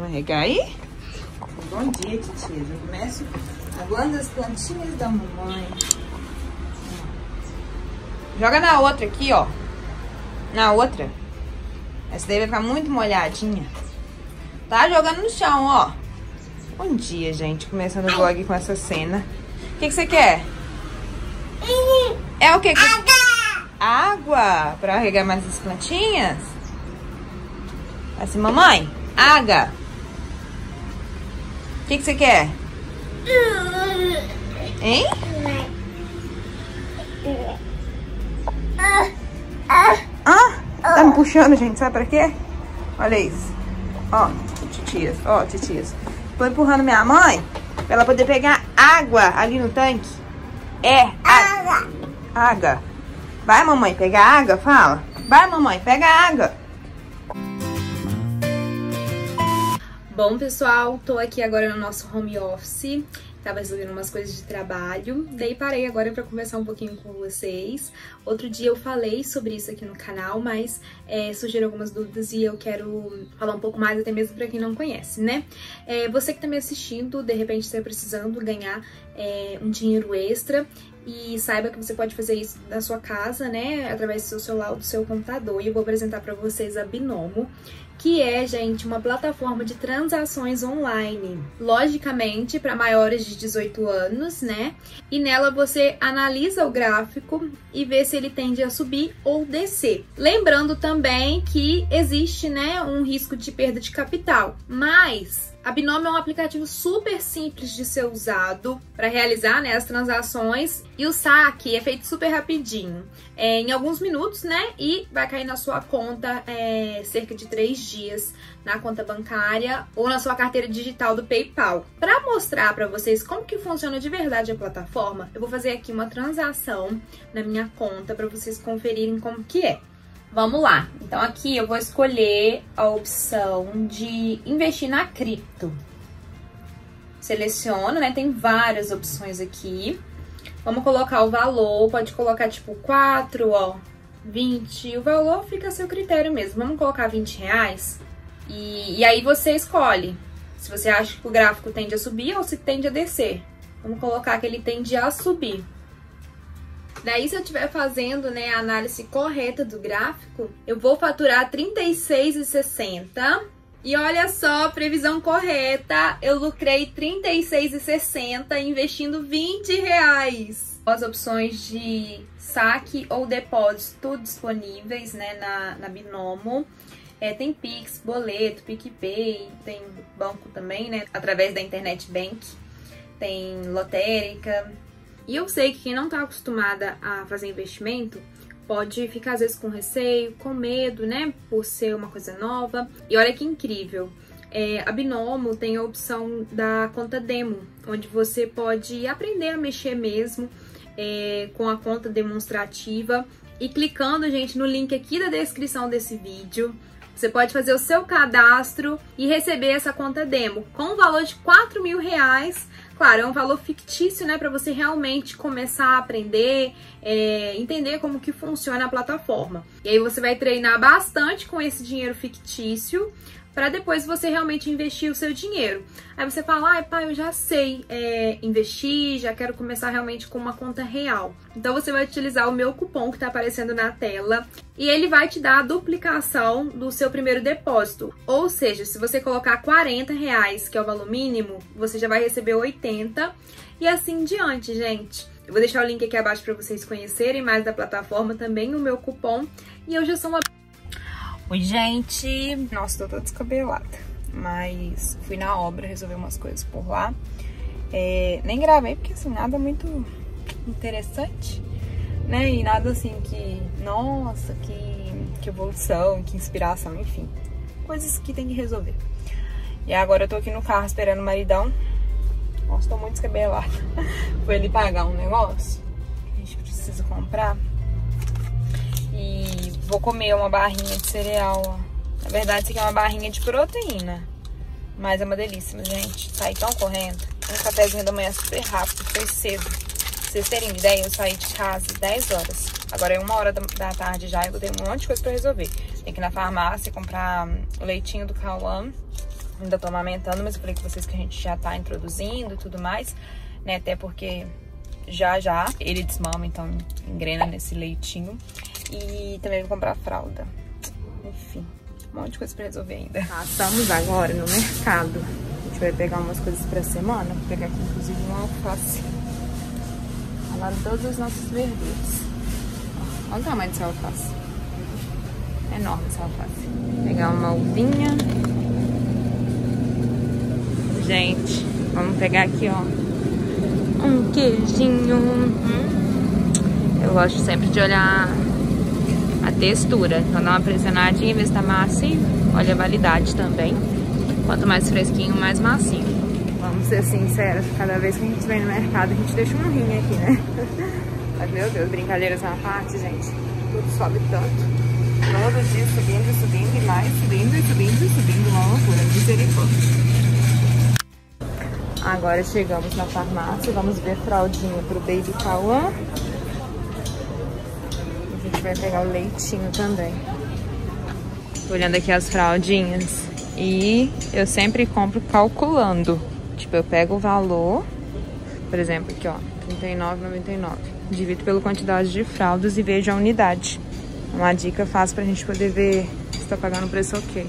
regar aí? Bom dia, titia. Eu começo aguando as plantinhas da mamãe. Joga na outra aqui, ó. Na outra. Essa daí vai ficar muito molhadinha. Tá jogando no chão, ó. Bom dia, gente. Começando o vlog com essa cena. O que você quer? É o quê? Água! Pra regar mais as plantinhas? Assim, mamãe? Água! O que você quer? Hein? Tá me puxando, gente. Sabe pra quê? Olha isso. Ó, titias. Tô empurrando minha mãe pra ela poder pegar água ali no tanque. Água. Vai, mamãe, pegar água? Fala. Vai, mamãe, pega água. Bom, pessoal, tô aqui agora no nosso home office. Tava resolvendo umas coisas de trabalho, daí parei agora pra conversar um pouquinho com vocês. Outro dia eu falei sobre isso aqui no canal, mas surgiram algumas dúvidas e eu quero falar um pouco mais, até mesmo pra quem não conhece, né? Você que tá me assistindo, de repente está precisando ganhar um dinheiro extra e saiba que você pode fazer isso na sua casa, né? Através do seu celular ou do seu computador. E eu vou apresentar pra vocês a Binomo, que é, gente, uma plataforma de transações online, logicamente para maiores de 18 anos, né? E nela você analisa o gráfico e vê se ele tende a subir ou descer. Lembrando também que existe, né, um risco de perda de capital, mas a Binomo é um aplicativo super simples de ser usado para realizar, né, as transações, e o saque é feito super rapidinho, em alguns minutos, né, e vai cair na sua conta cerca de 3 dias na conta bancária ou na sua carteira digital do PayPal. Para mostrar para vocês como que funciona de verdade a plataforma, eu vou fazer aqui uma transação na minha conta para vocês conferirem como que é. Vamos lá, então aqui eu vou escolher a opção de investir na cripto. Seleciono, né, tem várias opções aqui. Vamos colocar o valor, pode colocar tipo 4, ó, 20, o valor fica a seu critério mesmo. Vamos colocar 20 reais e aí você escolhe se você acha que o gráfico tende a subir ou se tende a descer. Vamos colocar que ele tende a subir. Daí, se eu estiver fazendo, né, a análise correta do gráfico, eu vou faturar R$ 36,60. E olha só, previsão correta, eu lucrei R$ 36,60 investindo R$ 20. As opções de saque ou depósito disponíveis, né, na Binomo. Tem Pix, boleto, PicPay, tem banco também, né, através da Internet Bank. Tem lotérica. E eu sei que quem não tá acostumada a fazer investimento pode ficar às vezes com receio, com medo, né, por ser uma coisa nova. E olha que incrível, a Binomo tem a opção da conta demo, onde você pode aprender a mexer mesmo com a conta demonstrativa. E clicando, gente, no link aqui da descrição desse vídeo, você pode fazer o seu cadastro e receber essa conta demo com o valor de R$4.000. Claro, é um valor fictício, né, para você realmente começar a aprender, entender como que funciona a plataforma. E aí você vai treinar bastante com esse dinheiro fictício para depois você realmente investir o seu dinheiro. Aí você fala, ai pai, eu já sei investir, já quero começar realmente com uma conta real. Então você vai utilizar o meu cupom que tá aparecendo na tela e ele vai te dar a duplicação do seu primeiro depósito. Ou seja, se você colocar R$40, que é o valor mínimo, você já vai receber 80 e assim em diante, gente. Eu vou deixar o link aqui abaixo para vocês conhecerem mais da plataforma, também o meu cupom. E eu já sou uma... Oi, gente! Nossa, tô toda descabelada, mas fui na obra resolver umas coisas por lá. Nem gravei, porque assim, nada muito interessante, né? E nada assim que, nossa, que evolução, que inspiração, enfim. Coisas que tem que resolver. E agora eu tô aqui no carro esperando o maridão. Nossa, tô muito descabelada. Foi ele pagar um negócio que a gente precisa comprar. E vou comer uma barrinha de cereal, ó. Na verdade, isso aqui é uma barrinha de proteína. Mas é uma delícia, gente. Saí tão correndo. Um cafezinho da manhã super rápido, foi cedo. Pra vocês terem ideia, eu saí de casa 10 horas. Agora é 1h da tarde já, eu tenho um monte de coisa pra resolver. Tem que ir na farmácia comprar o leitinho do Cauã. Ainda tô amamentando, mas eu falei com vocês que a gente já tá introduzindo e tudo mais, né? Até porque já ele desmama, então engrena nesse leitinho. E também vou comprar fralda. Enfim, um monte de coisa pra resolver ainda. Estamos agora no mercado. A gente vai pegar umas coisas pra semana. Vou pegar aqui, inclusive, uma alface. Lá todos os nossos verduras. Olha o tamanho dessa alface. É enorme essa alface. Vou pegar uma uvinha. Gente, vamos pegar aqui, ó, um queijinho. Eu gosto sempre de olhar a textura. Então dá uma pressionadinha, ver se tá macio. Olha a validade também. Quanto mais fresquinho, mais macio. Vamos ser sinceros, cada vez que a gente vem no mercado, a gente deixa um rim aqui, né? Mas, meu Deus, brincadeiras à parte, gente. Tudo sobe tanto. Todo dia subindo e mais subindo. Uma loucura, misericórdia. Agora chegamos na farmácia, vamos ver fraldinha pro Baby Cauã. A gente vai pegar o leitinho também. Tô olhando aqui as fraldinhas e eu sempre compro calculando. Tipo, eu pego o valor, por exemplo, aqui ó, R$39,99. Divido pela quantidade de fraldas e vejo a unidade. Uma dica fácil pra gente poder ver se tá pagando o preço ok.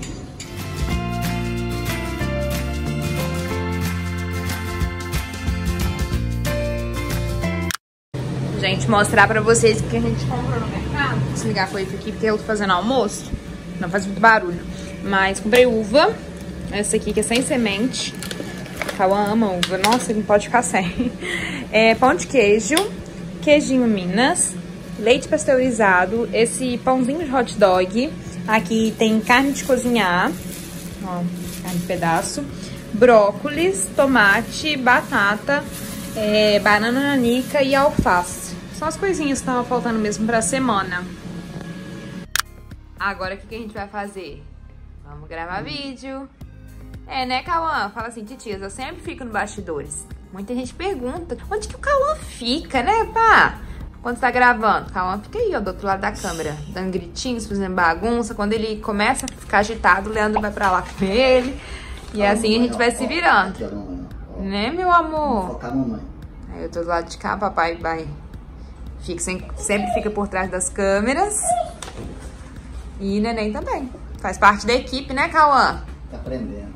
Gente, mostrar pra vocês o que a gente comprou no mercado. Vou desligar com isso aqui porque eu tô fazendo almoço. Não faz muito barulho. Mas comprei uva. Essa aqui que é sem semente. O Cauã ama uva. Nossa, ele não pode ficar sem. Pão de queijo. Queijinho Minas. Leite pasteurizado. Esse pãozinho de hot dog. Aqui tem carne de cozinhar. Ó, carne de pedaço. Brócolis, tomate, batata, banana nanica e alface. São as coisinhas que estavam faltando mesmo pra semana. Agora o que a gente vai fazer? Vamos gravar vídeo. Né, Cauã? Fala assim, titias, eu sempre fico no bastidores. Muita gente pergunta, onde que o Cauã fica, né, pá? Quando você tá gravando, o Cauã fica aí, ó, do outro lado da câmera, dando gritinhos, fazendo bagunça. Quando ele começa a ficar agitado, o Leandro vai pra lá com ele. E assim a gente vai se virando. Né, meu amor? Focar mamãe. Aí eu tô do lado de cá, papai vai... sempre fica por trás das câmeras. E neném também. Faz parte da equipe, né, Cauã? Tá aprendendo.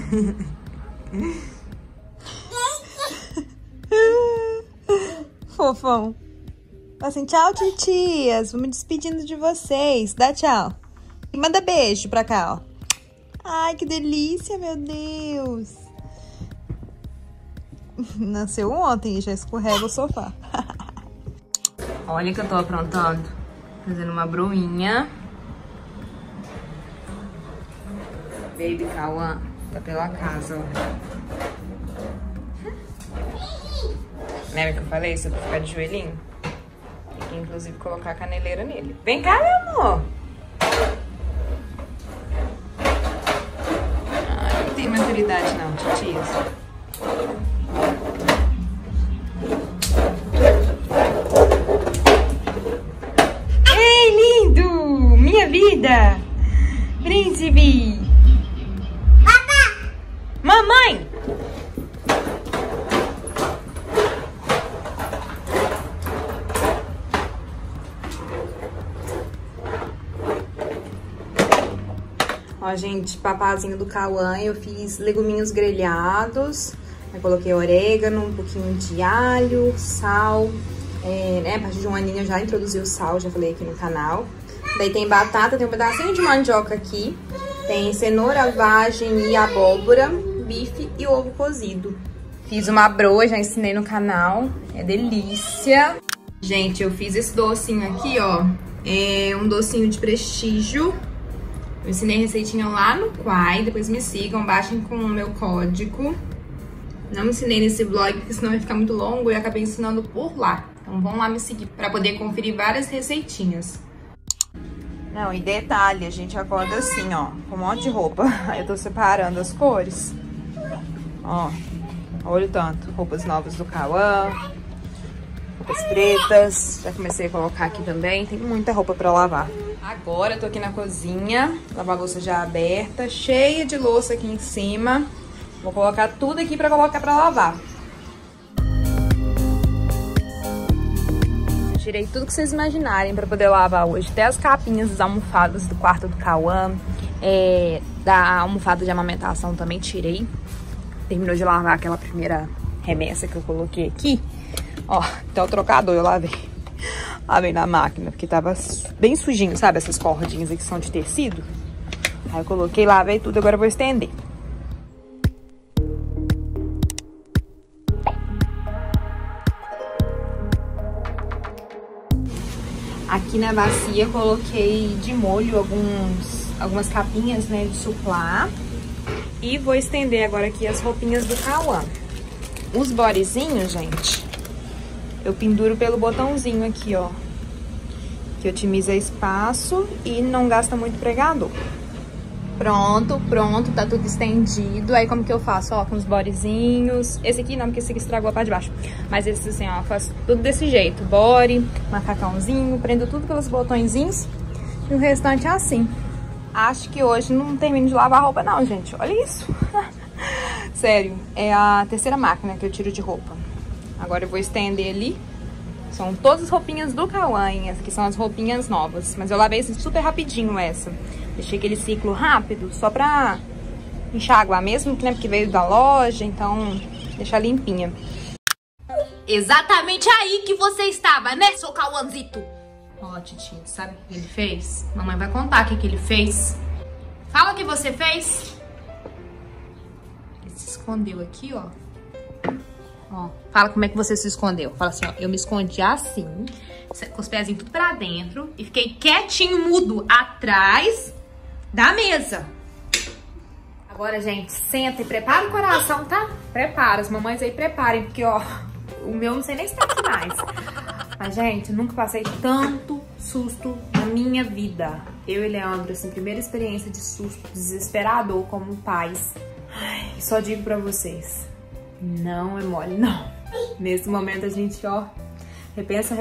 Fofão. Assim, tchau, titias. Vou me despedindo de vocês. Dá tchau. E manda beijo pra cá, ó. Ai, que delícia, meu Deus. Nasceu ontem e já escorrega o sofá. Olha o que eu tô aprontando. Fazendo uma broinha. Baby Cauã tá pela casa, ó. Lembra que eu falei sobre ficar de joelhinho? Tem que, inclusive, colocar a caneleira nele. Vem cá, meu amor. Ai, não tem maturidade não, titias. Ei, lindo! Minha vida! Príncipe! Papá! Mamãe! Ó, gente, papazinho do Cauã, eu fiz leguminhos grelhados. Eu coloquei orégano, um pouquinho de alho, sal. A partir de um aninho eu já introduzi o sal, já falei aqui no canal. Daí tem batata, tem um pedacinho de mandioca aqui. Tem cenoura, vagem e abóbora, bife e ovo cozido. Fiz uma broa, já ensinei no canal. É delícia. Gente, eu fiz esse docinho aqui, ó. É um docinho de prestígio. Eu ensinei a receitinha lá no Quai, depois me sigam, baixem com o meu código. Não me ensinei nesse vlog, porque senão vai ficar muito longo e eu acabei ensinando por lá. Então vão lá me seguir pra poder conferir várias receitinhas. Não, e detalhe, a gente acorda assim, ó, com um monte de roupa. Eu tô separando as cores. Ó, olha o tanto. Roupas novas do Cauã, roupas pretas. Já comecei a colocar aqui também, tem muita roupa pra lavar. Agora eu tô aqui na cozinha, lava-louça já aberta, cheia de louça aqui em cima. Vou colocar tudo aqui pra colocar pra lavar. Eu tirei tudo que vocês imaginarem pra poder lavar hoje. Até as capinhas das almofadas do quarto do Cauã, da almofada de amamentação também tirei. Terminou de lavar aquela primeira remessa que eu coloquei aqui. Ó, até o trocador eu lavei. Lavei na máquina, porque tava bem sujinho, sabe? Essas cordinhas aqui são de tecido. Aí eu coloquei, lavei tudo, agora eu vou estender. Aqui na bacia eu coloquei de molho algumas capinhas, né, de suplá. E vou estender agora aqui as roupinhas do Cauã. Os bodyzinhos, gente, eu penduro pelo botãozinho aqui, ó. Que otimiza espaço e não gasta muito pregador. Pronto, tá tudo estendido. Aí como que eu faço, ó, com os bodyzinhos. Esse aqui não, porque esse aqui estragou a parte de baixo. Mas esse assim, ó, eu faço tudo desse jeito. Body, macacãozinho, prendo tudo pelos botõezinhos. E o restante é assim. Acho que hoje não termino de lavar a roupa não, gente. Olha isso. Sério, é a terceira máquina que eu tiro de roupa. Agora eu vou estender ali. São todas as roupinhas do Cauã, essas aqui são as roupinhas novas. Mas eu lavei super rapidinho essa. Deixei aquele ciclo rápido, só pra enxaguar mesmo, né? Porque veio da loja, então deixar limpinha. Exatamente aí que você estava, né, seu Cauãzito? Ó, titia, sabe o que ele fez? Mamãe vai contar o que ele fez. Fala o que você fez. Ele se escondeu aqui, ó. Ó, fala como é que você se escondeu. Fala assim, ó, eu me escondi assim, com os pezinhos tudo pra dentro e fiquei quietinho, mudo, atrás da mesa. Agora, gente, senta e prepara o coração, tá? Prepara, as mamães aí preparem, porque, ó, o meu não sei nem se tá aqui mais. Mas, gente, eu nunca passei tanto susto na minha vida. Eu e Leandro, assim, primeira experiência de susto desesperador como pais. Ai, só digo pra vocês, não é mole, não. Nesse momento a gente, ó, repensa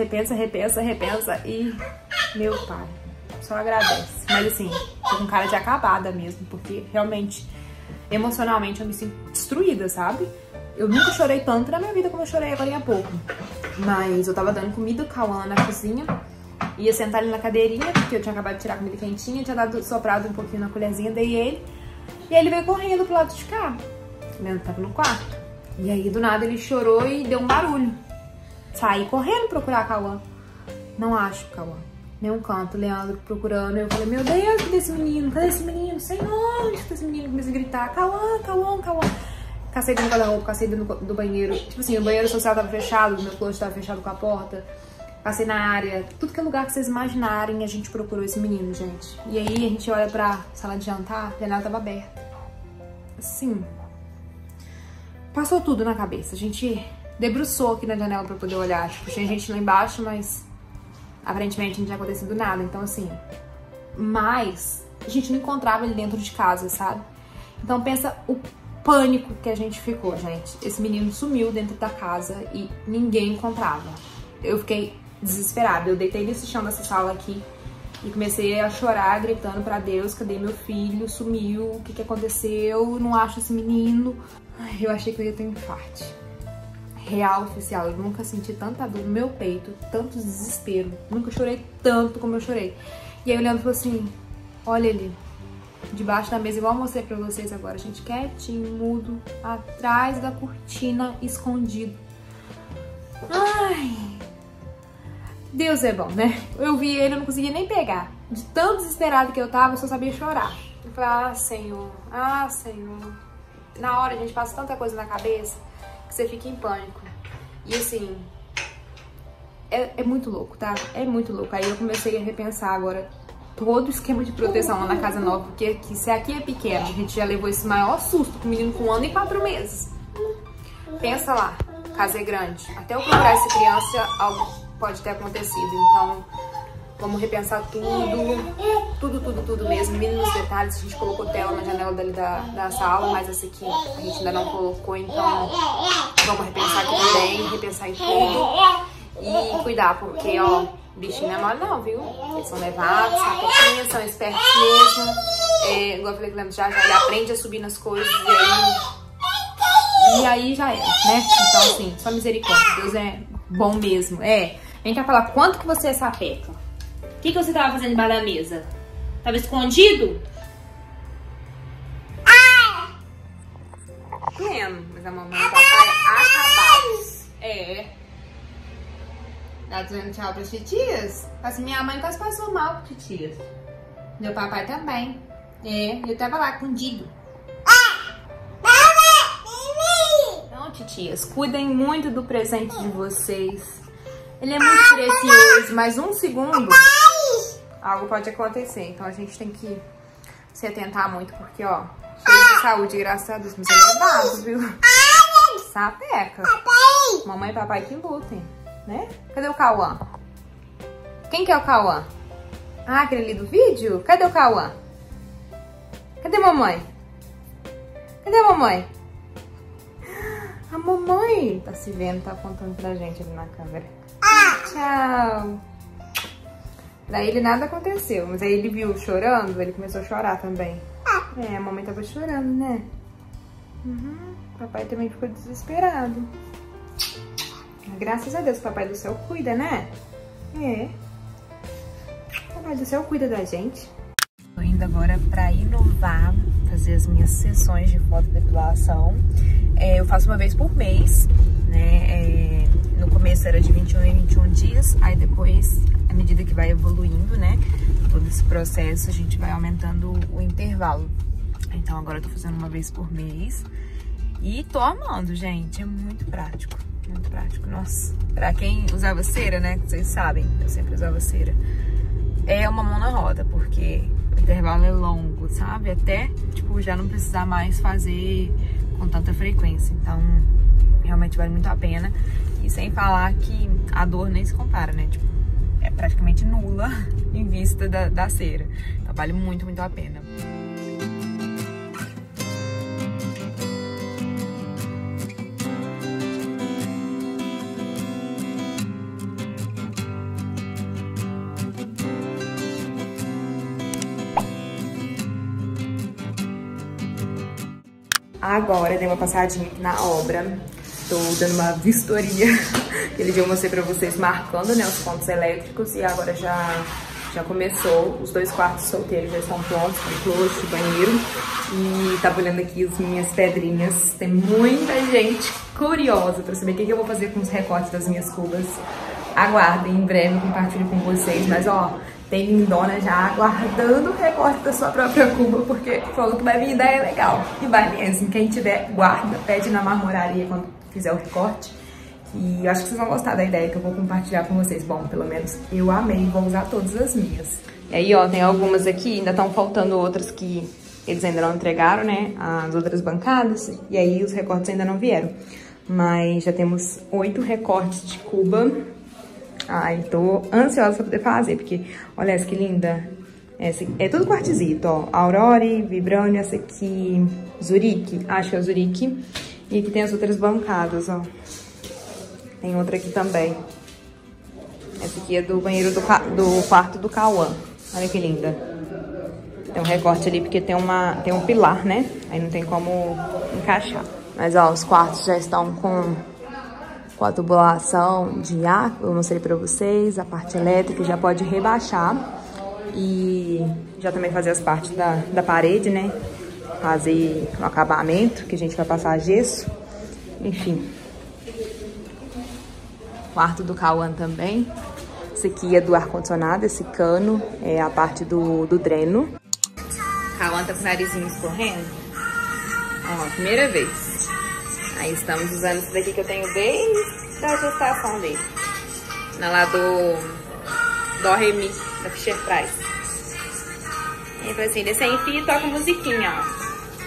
e, meu pai, só agradece. Mas assim, tô com cara de acabada mesmo, porque realmente, emocionalmente eu me sinto destruída, sabe? Eu nunca chorei tanto na minha vida como eu chorei agora há pouco. Mas eu tava dando comida, o Cauã na cozinha, ia sentar ali na cadeirinha, porque eu tinha acabado de tirar a comida quentinha, tinha soprado um pouquinho na colherzinha, dei ele, e aí ele veio correndo pro lado de cá. O Leandro tava no quarto. E aí, do nada, ele chorou e deu um barulho. Saí correndo procurar a Cauã. Não acho o Cauã. Nenhum canto, Leandro procurando. Eu falei, meu Deus, cadê esse menino? Cadê esse menino? Senhor, onde tá esse menino? Comecei a gritar, Cauã. Cacei dentro do guarda-roupa, cacei dentro do banheiro. Tipo assim, o banheiro social tava fechado, o meu closet tava fechado com a porta. Passei na área, tudo que é lugar que vocês imaginarem, a gente procurou esse menino, gente. E aí, a gente olha pra sala de jantar, a janela tava aberta. Assim, passou tudo na cabeça. A gente debruçou aqui na janela pra poder olhar. Tipo, tinha gente lá embaixo, mas aparentemente não tinha acontecido nada. Então, assim, mas a gente não encontrava ele dentro de casa, sabe? Então, pensa o pânico que a gente ficou, gente. Esse menino sumiu dentro da casa e ninguém encontrava. Eu fiquei desesperada. Eu deitei nesse chão dessa sala aqui e comecei a chorar, gritando pra Deus, cadê meu filho? Sumiu, o que aconteceu? Não acho esse menino. Ai, eu achei que eu ia ter um infarto. Real, oficial, eu nunca senti tanta dor no meu peito, tanto desespero. Nunca chorei tanto como eu chorei. E aí o Leandro falou assim, olha ali, debaixo da mesa, igual eu mostrei pra vocês agora, gente, quietinho, mudo, atrás da cortina, escondido. Ai, Deus é bom, né? Eu vi ele, eu não conseguia nem pegar. De tão desesperado que eu tava, eu só sabia chorar. Eu falei, ah, Senhor. Na hora, a gente passa tanta coisa na cabeça que você fica em pânico. E assim, é muito louco, tá? É muito louco. Aí eu comecei a repensar agora todo o esquema de proteção lá na casa nova, porque se aqui é pequeno, a gente já levou esse maior susto com um menino com 1 ano e 4 meses. Pensa lá, casa é grande. Até eu procurar essa criança, algo pode ter acontecido. Então, vamos repensar tudo mesmo, mínimos detalhes. A gente colocou tela na janela dali da sala, mas essa aqui a gente ainda não colocou, então vamos repensar aqui também, repensar em tudo e cuidar, porque, ó, Bichinho não é mole não, viu? Eles são levados, sapetinhos, são espertos mesmo. Igual eu falei que já ele aprende a subir nas coisas e aí já é, né? Então assim, só misericórdia, Deus é bom mesmo. Vem cá falar, quanto que você é sapeca? O que você tava fazendo embaixo da mesa? Tava escondido? Mas a mamãe e o papai acabados. Tá dizendo tchau pras titias? Assim, minha mãe quase passou mal com titias. Meu papai também. Eu tava lá escondido. Não, titias, cuidem muito do presente de vocês. Ele é muito precioso, mas um segundo algo pode acontecer. Então a gente tem que se atentar muito, porque ó, cheio de saúde, graças a Deus, mas ele é levado, viu? Sapeca. Mamãe e papai que lutem, né? Cadê o Cauã? Quem que é o Cauã? Ah, aquele ali do vídeo? Cadê o Cauã? Cadê a mamãe? Cadê a mamãe? A mamãe tá se vendo, tá apontando pra gente ali na câmera. Tchau. Pra ele nada aconteceu, mas aí ele viu chorando, ele começou a chorar também. A mamãe tava chorando, né? Papai também ficou desesperado. Graças a Deus, o papai do céu cuida, né? O papai do céu cuida da gente. Tô indo agora pra inovar, fazer as minhas sessões de fotodepilação. Eu faço uma vez por mês, né? No começo era de 21 em 21 dias, aí depois, à medida que vai evoluindo, né? Todo esse processo, a gente vai aumentando o intervalo. Então agora eu tô fazendo uma vez por mês. E tô amando, gente. É muito prático. Muito prático. Nossa. Pra quem usava cera, né? Vocês sabem, eu sempre usava cera. É uma mão na roda, porque o intervalo é longo, sabe? Até, tipo, já não precisar mais fazer com tanta frequência. Então, realmente vale muito a pena. E sem falar que a dor nem se compara, né? Tipo, é praticamente nula em vista da cera. Então, vale muito, muito a pena. Agora dei uma passadinha aqui na obra, tô dando uma vistoria. Aquele dia eu mostrei pra vocês marcando, né, os pontos elétricos e agora já começou. Os 2 quartos solteiros já estão prontos, com closet, banheiro. E tava olhando aqui as minhas pedrinhas. Tem muita gente curiosa pra saber o que eu vou fazer com os recortes das minhas cubas. Aguardem, em breve eu compartilho com vocês, mas ó, tem lindona já aguardando o recorte da sua própria cuba, porque falou que vai vir ideia legal. E vai mesmo, quem tiver, guarda, pede na marmoraria quando fizer o recorte. E eu acho que vocês vão gostar da ideia que eu vou compartilhar com vocês. Bom, pelo menos eu amei, vou usar todas as minhas. E aí, ó, tem algumas aqui, ainda estão faltando outras que eles ainda não entregaram, né, as outras bancadas. E aí os recortes ainda não vieram. Mas já temos 8 recortes de cuba. Ai, tô ansiosa pra poder fazer, porque olha essa que linda. Essa é tudo quartzito, ó. Aurore, Vibranium, essa aqui, Zurique, acho que é o Zurique. E aqui tem as outras bancadas, ó. Tem outra aqui também. Essa aqui é do banheiro do quarto do Cauã. Olha que linda. Tem um recorte ali porque tem um pilar, né? Aí não tem como encaixar. Mas, ó, os quartos já estão com a tubulação de ar, eu mostrei pra vocês, a parte elétrica já pode rebaixar e já também fazer as partes da parede, né, fazer o acabamento, que a gente vai passar gesso, enfim. Quarto do Cauã também, esse aqui é do ar-condicionado, esse cano é a parte do dreno. Cauã tá com o narizinho escorrendo, ó, primeira vez. Aí estamos usando isso daqui que eu tenho desde a gestação dele. Na lá do Ré Mi, da Fisher Price. E foi assim, desce em fio e toca musiquinha, ó.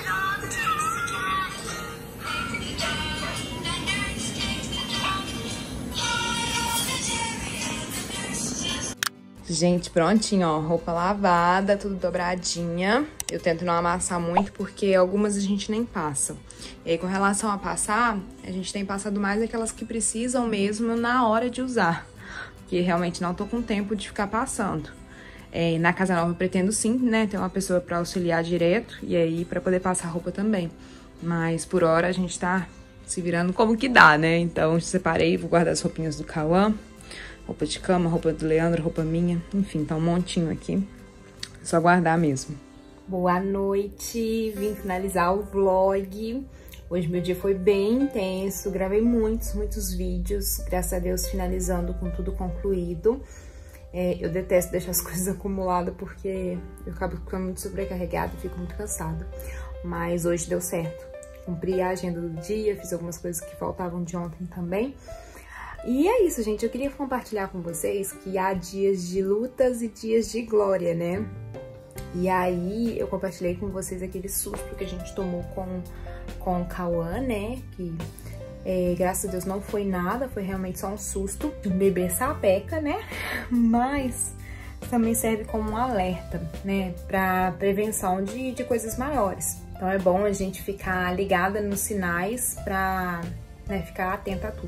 Gente, prontinho, ó, roupa lavada, tudo dobradinha. Eu tento não amassar muito, porque algumas a gente nem passa. E aí, com relação a passar, a gente tem passado mais aquelas que precisam mesmo na hora de usar. porque realmente não tô com tempo de ficar passando. Na casa nova eu pretendo sim, né, ter uma pessoa pra auxiliar direto e aí pra poder passar roupa também. Mas por hora a gente tá se virando como que dá, né? Então separei, vou guardar as roupinhas do Cauã, roupa de cama, roupa do Leandro, roupa minha, enfim, tá um montinho aqui. É só guardar mesmo. Boa noite, vim finalizar o vlog. Hoje meu dia foi bem intenso, gravei muitos vídeos, graças a Deus finalizando com tudo concluído. Eu detesto deixar as coisas acumuladas porque eu acabo ficando muito sobrecarregada e fico muito cansada. Mas hoje deu certo. Cumpri a agenda do dia, fiz algumas coisas que faltavam de ontem também. E é isso, gente. Eu queria compartilhar com vocês que há dias de lutas e dias de glória, né? E aí eu compartilhei com vocês aquele susto que a gente tomou com o Cauã, né? Que graças a Deus não foi nada, foi realmente só um susto. Um bebê sapeca, né? Mas também serve como um alerta, né? Pra prevenção de coisas maiores. Então é bom a gente ficar ligada nos sinais pra, né, ficar atenta a tudo.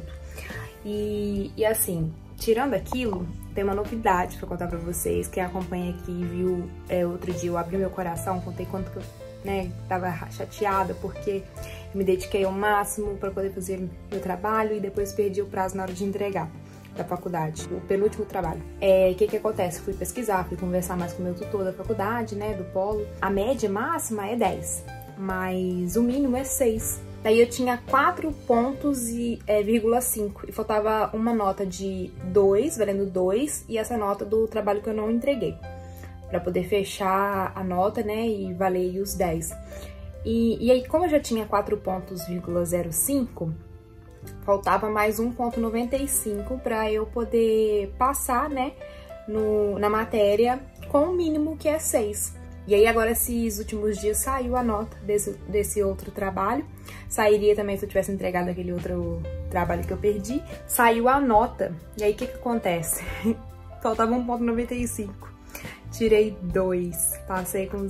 E assim, tirando aquilo, tem uma novidade pra contar pra vocês. Quem acompanha aqui viu outro dia eu abri meu coração, contei quanto que eu, né, tava chateada porque eu me dediquei ao máximo pra poder fazer meu trabalho e depois perdi o prazo na hora de entregar da faculdade, o penúltimo trabalho. O que acontece? Fui pesquisar, fui conversar mais com o meu tutor da faculdade, né, do polo. A média máxima é 10, mas o mínimo é 6. Daí eu tinha 4 pontos e 0,5 e faltava uma nota de 2, valendo 2, e essa nota do trabalho que eu não entreguei, pra poder fechar a nota, né, e valer os 10. E aí, como eu já tinha 4 pontos,05, faltava mais 1,95 para eu poder passar, né, na matéria com o mínimo que é 6. E aí agora esses últimos dias saiu a nota desse outro trabalho. Sairia também se eu tivesse entregado aquele outro trabalho que eu perdi. Saiu a nota. E aí o que acontece? Faltava 1,95. Tirei 2. Passei com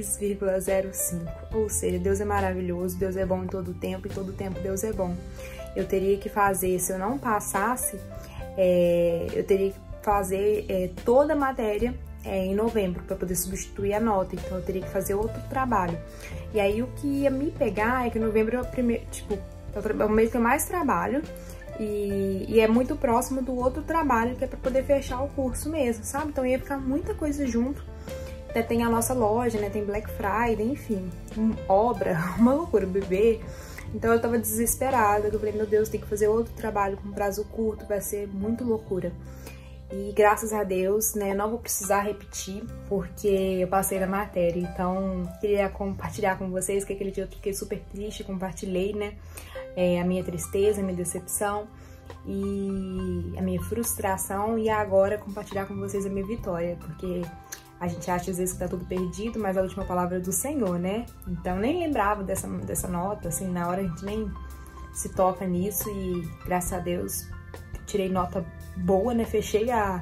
6,05. Ou seja, Deus é maravilhoso, Deus é bom em todo tempo, e todo tempo Deus é bom. Eu teria que fazer, se eu não passasse, eu teria que fazer toda a matéria em novembro para poder substituir a nota, então eu teria que fazer outro trabalho. E aí o que ia me pegar é que novembro é o primeiro, tipo, é o mês que eu mais trabalho e é muito próximo do outro trabalho que é para poder fechar o curso mesmo, sabe? Então ia ficar muita coisa junto. Até tem a nossa loja, né? Tem Black Friday, enfim, obra, uma loucura, bebê. Então eu tava desesperada, eu falei, meu Deus, tem que fazer outro trabalho com prazo curto, vai ser muito loucura. E graças a Deus, né, não vou precisar repetir, porque eu passei na matéria. Então, queria compartilhar com vocês que aquele dia eu fiquei super triste, compartilhei, né, a minha tristeza, a minha decepção e a minha frustração. E agora compartilhar com vocês a minha vitória, porque a gente acha às vezes que tá tudo perdido, mas a última palavra é do Senhor, né? Então, nem lembrava dessa nota, assim, na hora a gente nem se toca nisso e graças a Deus tirei nota boa, né? Fechei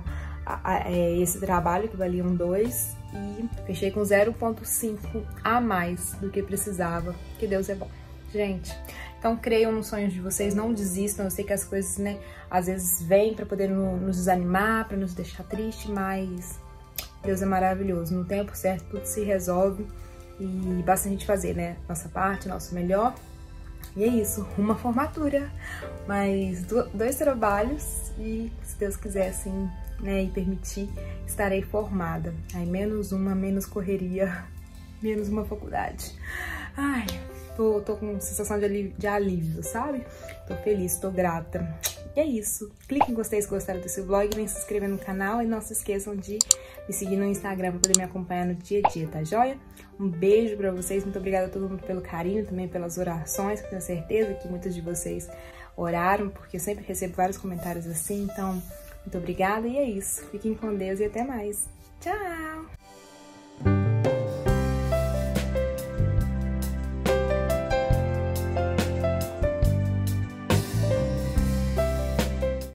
esse trabalho que valia 2 e fechei com 0,5 a mais do que precisava, que Deus é bom. Gente, então creiam nos sonhos de vocês, não desistam. Eu sei que as coisas, né, às vezes vêm pra poder nos desanimar, pra nos deixar triste, mas Deus é maravilhoso. No tempo certo tudo se resolve e basta a gente fazer, né, nossa parte, nosso melhor. E é isso, uma formatura, mais 2 trabalhos e, se Deus quiser, assim, né, e permitir, estarei formada. Aí menos correria, menos uma faculdade. Ai, tô com sensação de alívio, sabe? Tô feliz, tô grata. E é isso. Clique em gostei se gostaram desse vlog, vem se inscrever no canal e não se esqueçam de me seguir no Instagram pra poder me acompanhar no dia a dia, tá joia? Um beijo pra vocês, muito obrigada a todo mundo pelo carinho, também pelas orações, que eu tenho certeza que muitos de vocês oraram, porque eu sempre recebo vários comentários assim, então muito obrigada e é isso. Fiquem com Deus e até mais. Tchau!